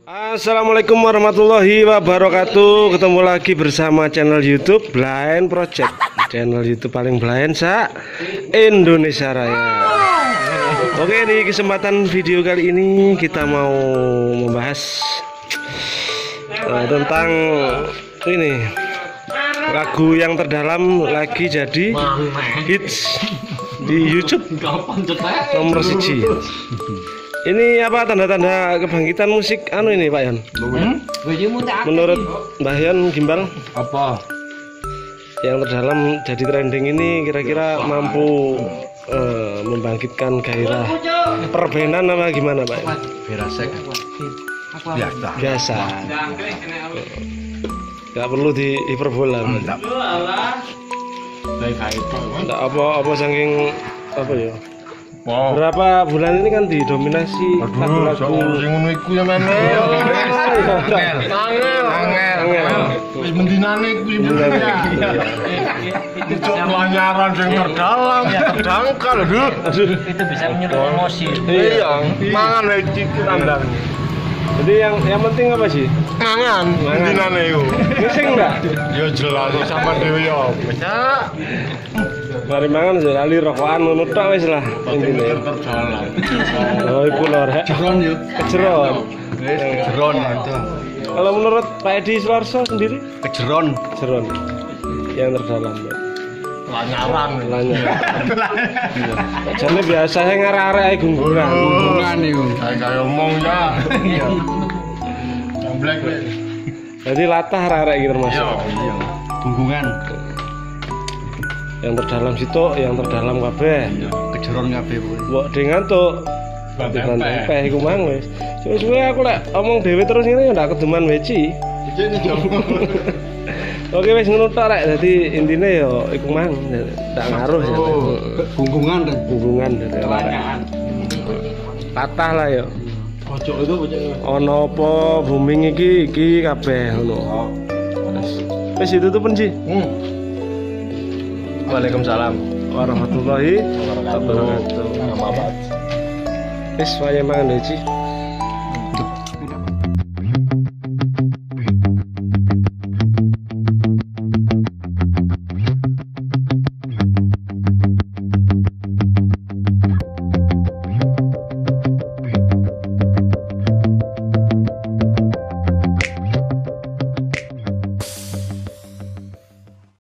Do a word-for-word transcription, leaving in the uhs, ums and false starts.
Assalamualaikum warahmatullahi wabarakatuh. Ketemu lagi bersama channel YouTube Blind Project, channel YouTube paling blind sa Indonesia Raya. Oke, di kesempatan video kali ini kita mau membahas uh, tentang ini lagu yang terdalam lagi jadi hits di YouTube nomor siji. Ini apa tanda-tanda kebangkitan musik anu ini Pak Yon? Hmm? Menurut Mbah Yon Gimbal apa yang terdalam jadi trending ini kira-kira mampu uh, membangkitkan gairah perbenan apa gimana Pak? Biasa. Biasa. Biasa. Gak perlu di hiperbola. Enggak. Enggak apa-apa saking apa ya? Wow. Berapa bulan ini kan didominasi lagu-lagu sing ngono iku ya men. Angel. Angel. Angel. Wis mendinane iku sing bener. Itu pelanyaran sing terdalam, terdangkal lho. Itu bisa menyerap emosi. Iya, mangan ae cicit andang. Jadi yang yang penting apa sih? Mangan, mendinane iku. Ngising enggak? Ya jelas sama dhewe ya. Bisa. Mari mangan aja lali rokokan ngono tok wis lah intine. Terdalam. Oh iku lho rek. Jeron yo. Kejeron. Wis kejeron itu. Kalau menurut Pak Edi Suwarso sendiri? Kejeron. Kejeron. Yang terdalam. Lanyaran. Lanyaran. Jane biasa ngarek-arek ae gunggungan. Gunggungan iku. Kayak ngomong ya. Iya. Yang black. Jadi latah arek iki termasuk. Iya. Gunggungan. Yang terdalam situ, yang terdalam kabeh. Iya, kejeron kabeh kuwi. Mbok de ngantuk. Banting peh iku mang wis. Suwe-suwe aku lek omong dhewe terus ngene ya ndak kedeman weci. Oke wis ngono tok rek. Dadi intine ya iku mang ndak ngaruh ya. Gunggungan dan Gunggungan dadi Kebanyakan. patah lah ya. pojok itu pojok. Ono apa booming iki iki kabeh ngono. Wis itu tuh penji. Hmm. Waalaikumsalam warahmatullahi wabarakatuh. Wis wayahe mangan weci.